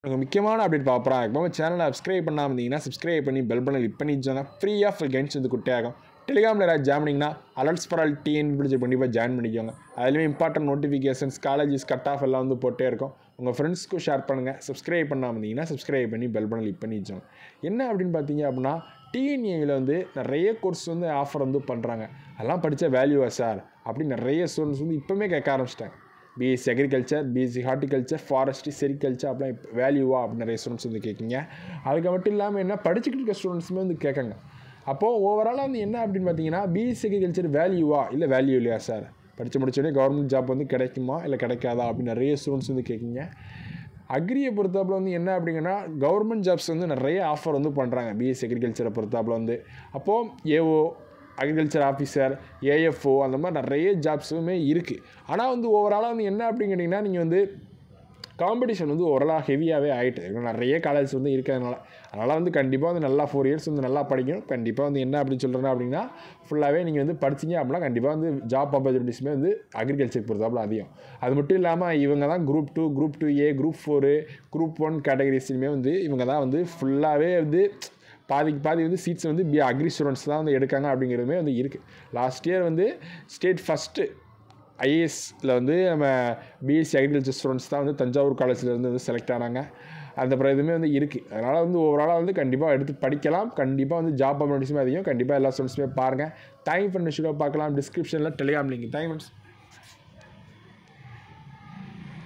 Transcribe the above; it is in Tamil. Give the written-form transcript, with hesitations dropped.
உங்களுக்கு முக்கியமான அப்டேட் பார்ப்போம். இப்போ சேனலை சப்ஸ்கிரைப் பண்ணாமல் இருந்தீங்கன்னா சப்ஸ்கிரைப் பண்ணி பெல் பண்ணி கிளிக் பண்ணி வச்சோன்னா ஃப்ரீயாக ஃபுல் கைன்ஸ் வந்து குட்டியாகும். டெலிகிராமில் யாராவது ஜாயின் பண்ணிங்கன்னா அலர்ட்ஸ் ஃபார் ஆல் டிஎன் பிடிச்சி கண்டிப்பாக ஜாயின் பண்ணிக்கோங்க. அதுலேயும் important notifications colleges cut off எல்லாம் வந்து போட்டே இருக்கும். உங்கள் ஃப்ரெண்ட்ஸ்க்கும் ஷேர் பண்ணுங்கள். சப்ஸ்கிரைப் பண்ணாமல் இருந்தீங்கன்னா சப்ஸ்கிரைப் பண்ணி பெல் பண்ணி கிளிக் பண்ணி வச்சோங்க. என்ன அப்படின்னு பார்த்தீங்க அப்படின்னா டிஎன்ஏயில் வந்து நிறைய கோர்ஸ் வந்து ஆஃபர் வந்து பண்ணுறாங்க. அதெல்லாம் படித்தா வேல்யூவா சார் அப்படின்னு நிறைய ஸ்டூடெண்ட்ஸ் வந்து இப்போவுமே கேட்க ஆரம்பிச்சிட்டாங்க. BSc agriculture, BSc horticulture, forestry, sericulture அப்படிலாம் வேல்யூவா அப்படின்னு நிறைய ஸ்டூடெண்ட்ஸ் வந்து கேட்குங்க. அதுக்கு மட்டும் இல்லாமல் என்ன படிச்சுக்கிட்டு இருக்க ஸ்டூடெண்ட்ஸுமே வந்து கேட்காங்க. அப்போது ஓவராலாக வந்து என்ன அப்படின்னு பார்த்தீங்கன்னா பிஎஸ்சி அக்ரிகல்ச்சர் வேல்யூவா இல்லை வேல்யூ இல்லையா சார், படித்து முடிச்சோடனே கவர்மெண்ட் ஜாப் வந்து கிடைக்குமா இல்லை கிடைக்காதா அப்படின்னு நிறைய ஸ்டூடெண்ட்ஸ் வந்து கேட்குங்க. அக்ரியை பொறுத்தாப்பில் வந்து என்ன அப்படிங்கன்னா கவர்மெண்ட் ஜாப்ஸ் வந்து நிறைய ஆஃபர் வந்து பண்ணுறாங்க பிஎஸ்சி அக்ரிகல்ச்சரை பொறுத்தாப்பில் வந்து. அப்போது ஏஓ, அக்ரிகல்ச்சர் ஆஃபீஸர், ஏஎஃப்ஓ அந்த மாதிரி நிறைய ஜாப்ஸுமே இருக்குது. ஆனால் வந்து ஓவராலாக வந்து என்ன அப்படின்னு கேட்டிங்கன்னா நீங்கள் வந்து காம்படிஷன் வந்து ஓரளவு ஹெவியாகவே ஆகிட்டு நிறைய காலேஜ் வந்து இருக்கிறதுனால. அதனால் வந்து கண்டிப்பாக வந்து நல்லா 4 இயர்ஸ் வந்து நல்லா படிக்கணும். கண்டிப்பாக வந்து என்ன அப்படின்னு சொல்கிறேன்னா அப்படின்னா ஃபுல்லாகவே நீங்கள் வந்து படிச்சிங்க அப்படின்னா கண்டிப்பாக வந்து ஜாப் ஆப்பர்ச்சுனிட்டிஸுமே வந்து அக்ரிகல்ச்சர் பொறுத்தாப்புல அதிகம். அது மட்டும் இல்லாமல் இவங்க தான் group 2, group 2A, group 4, group 1 கேட்டகரிஸ்லையுமே வந்து இவங்க தான் வந்து ஃபுல்லாகவே வந்து பாதி வந்து சீட்ஸ் வந்து அக்ரி ஸ்டூடெண்ட்ஸ் தான் வந்து எடுக்காங்க அப்படிங்கிறதுமே வந்து இருக்குது. லாஸ்ட் இயர் வந்து ஸ்டேட் ஃபஸ்ட்டு ஐஏஎஸில் வந்து நம்ம பிஎஸ்சி அக்ரிகல்ச்சர் ஸ்டூடெண்ட்ஸ் தான் வந்து தஞ்சாவூர் காலேஜ்லேருந்து வந்து செலக்ட் ஆனாங்க. அந்த இதுவுமே வந்து இருக்குது. அதனால் வந்து ஓவராலாக வந்து கண்டிப்பாக எடுத்து படிக்கலாம். கண்டிப்பாக வந்து ஜாப் ஆப்பர்ச்சுனிட்டிஸுமே அதிகம். கண்டிப்பாக எல்லா ஸ்டூடெண்ட்ஸுமே பாருங்கள். Thank you friends. பார்க்கலாம் டிஸ்கிரிப்ஷனில் டெலிகிராம் லிங்க். Thank you friends.